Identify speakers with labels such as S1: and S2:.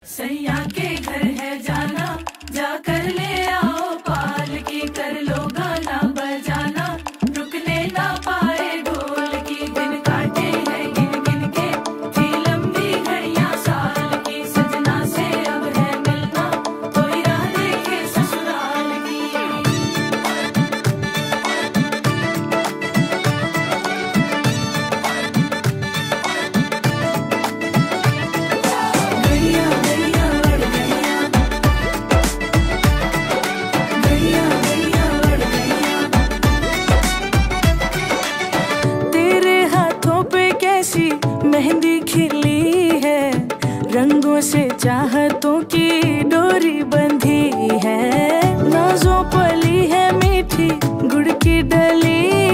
S1: सैया के घर है जाना, जाकर ले आओ पाल की, कर लो गाना बजाना, रुकने ना पाए ढोल की। दिन काटे हैं गिन गिन के, थी लंबी घड़ियां साल की, सजना से अब है मिलना, कोई राह देखे ससुराल की।
S2: मेहंदी खिली है, रंगों से चाहतों की डोरी बंधी है, नाजों पली है मीठी गुड़ की डली